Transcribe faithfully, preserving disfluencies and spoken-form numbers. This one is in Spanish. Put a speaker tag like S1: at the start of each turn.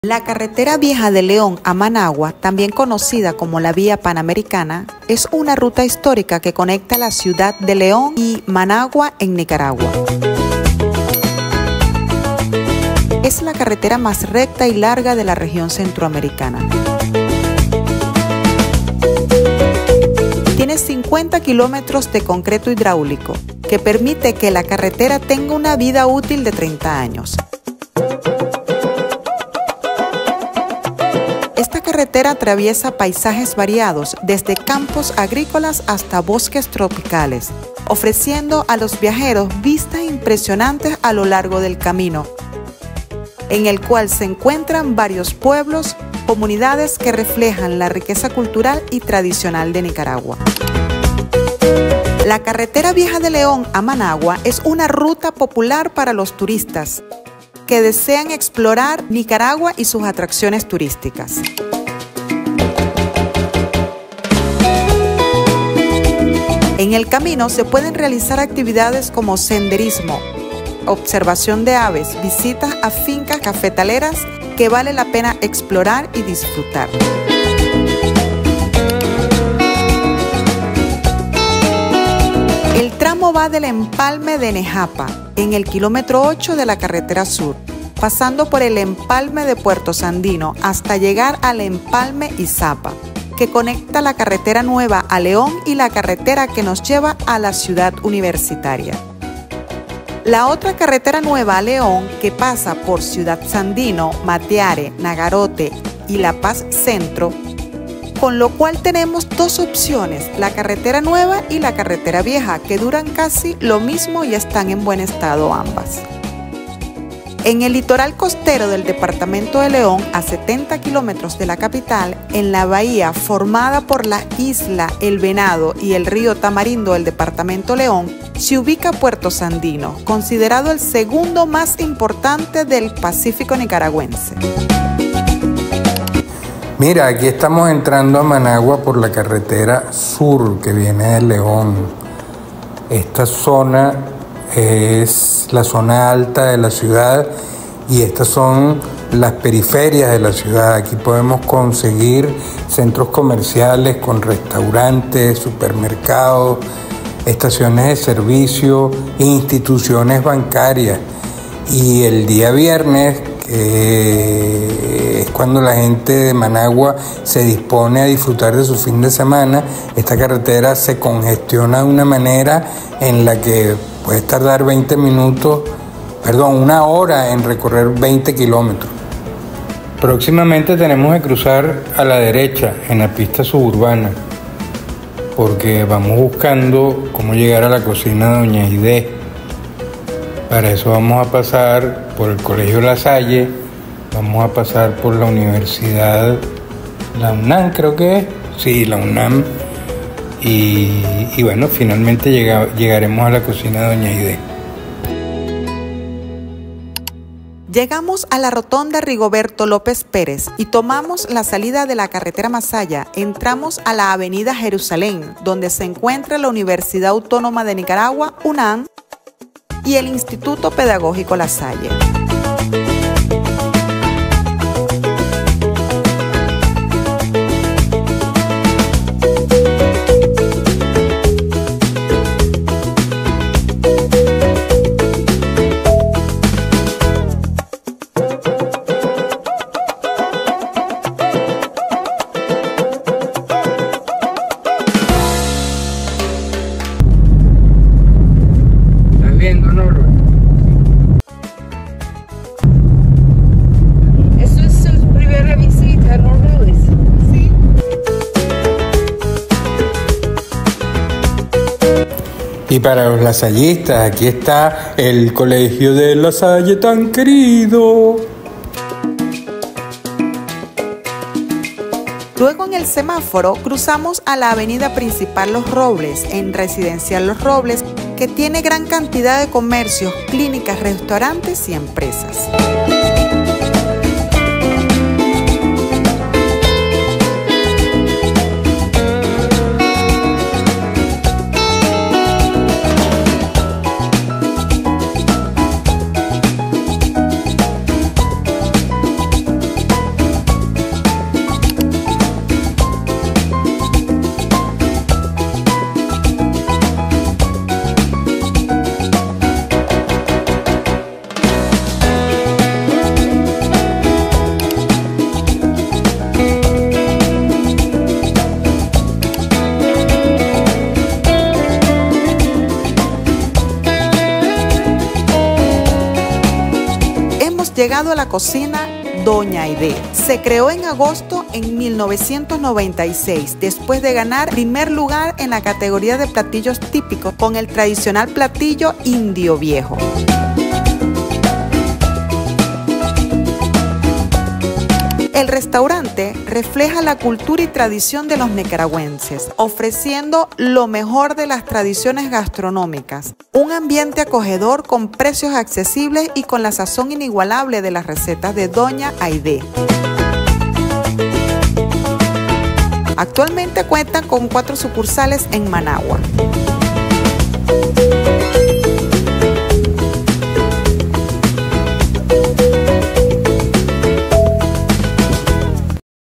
S1: La carretera vieja de León a Managua, también conocida como la Vía Panamericana, es una ruta histórica que conecta la ciudad de León y Managua en Nicaragua. Es la carretera más recta y larga de la región centroamericana. Tiene cincuenta kilómetros de concreto hidráulico, que permite que la carretera tenga una vida útil de treinta años. Esta carretera atraviesa paisajes variados, desde campos agrícolas hasta bosques tropicales, ofreciendo a los viajeros vistas impresionantes a lo largo del camino, en el cual se encuentran varios pueblos, comunidades que reflejan la riqueza cultural y tradicional de Nicaragua. La carretera vieja de León a Managua es una ruta popular para los turistas que desean explorar Nicaragua y sus atracciones turísticas. En el camino se pueden realizar actividades como senderismo, observación de aves, visitas a fincas cafetaleras que vale la pena explorar y disfrutar. El tramo va del empalme de Nejapa, en el kilómetro ocho de la carretera sur, pasando por el empalme de Puerto Sandino hasta llegar al empalme Izapa, que conecta la carretera nueva a León y la carretera que nos lleva a la ciudad universitaria. La otra carretera nueva a León, que pasa por Ciudad Sandino, Mateare, Nagarote y La Paz Centro, con lo cual tenemos dos opciones, la carretera nueva y la carretera vieja, que duran casi lo mismo y están en buen estado ambas. En el litoral costero del departamento de León, a setenta kilómetros de la capital, en la bahía formada por la isla El Venado y el río Tamarindo del departamento León, se ubica Puerto Sandino, considerado el segundo más importante del Pacífico nicaragüense.
S2: Mira, aquí estamos entrando a Managua por la carretera sur que viene de León. Esta zona es la zona alta de la ciudad y estas son las periferias de la ciudad. Aquí podemos conseguir centros comerciales con restaurantes, supermercados, estaciones de servicio, instituciones bancarias. Y el día viernes, que es cuando la gente de Managua se dispone a disfrutar de su fin de semana, esta carretera se congestiona de una manera en la que puedes tardar veinte minutos, perdón, una hora en recorrer veinte kilómetros. Próximamente tenemos que cruzar a la derecha en la pista suburbana, porque vamos buscando cómo llegar a la cocina de Doña Aide. Para eso vamos a pasar por el Colegio La Salle, vamos a pasar por la Universidad, la UNAM creo que es, sí, la UNAM, y, y bueno, finalmente llega, llegaremos a la cocina de Doña Aide.
S1: Llegamos a la rotonda Rigoberto López Pérez y tomamos la salida de la carretera Masaya. Entramos a la avenida Jerusalén, donde se encuentra la Universidad Autónoma de Nicaragua, UNAM, y el Instituto Pedagógico La Salle.
S2: Y para los lasallistas, aquí está el Colegio de La Salle tan querido.
S1: Luego en el semáforo cruzamos a la avenida principal Los Robles, en Residencial Los Robles, que tiene gran cantidad de comercios, clínicas, restaurantes y empresas. llegado a la cocina Doña Aide. Se creó en agosto en mil novecientos noventa y seis, después de ganar primer lugar en la categoría de platillos típicos con el tradicional platillo indio viejo. El restaurante refleja la cultura y tradición de los nicaragüenses, ofreciendo lo mejor de las tradiciones gastronómicas, un ambiente acogedor con precios accesibles y con la sazón inigualable de las recetas de Doña Aide. Actualmente cuentan con cuatro sucursales en Managua.